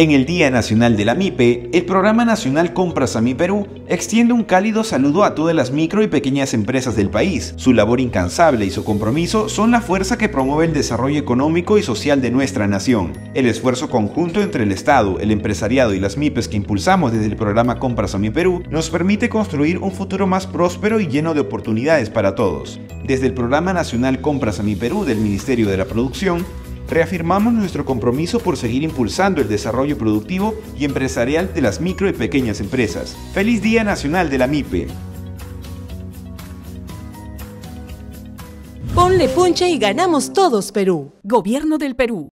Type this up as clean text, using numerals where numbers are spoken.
En el Día Nacional de la MIPE, el Programa Nacional Compras AMI Perú extiende un cálido saludo a todas las micro y pequeñas empresas del país. Su labor incansable y su compromiso son la fuerza que promueve el desarrollo económico y social de nuestra nación. El esfuerzo conjunto entre el Estado, el empresariado y las MIPES que impulsamos desde el Programa Compras AMI Perú nos permite construir un futuro más próspero y lleno de oportunidades para todos. Desde el Programa Nacional Compras AMI Perú del Ministerio de la Producción, reafirmamos nuestro compromiso por seguir impulsando el desarrollo productivo y empresarial de las micro y pequeñas empresas. ¡Feliz Día Nacional de la MIPE! Ponle punche y ganamos todos, Perú. Gobierno del Perú.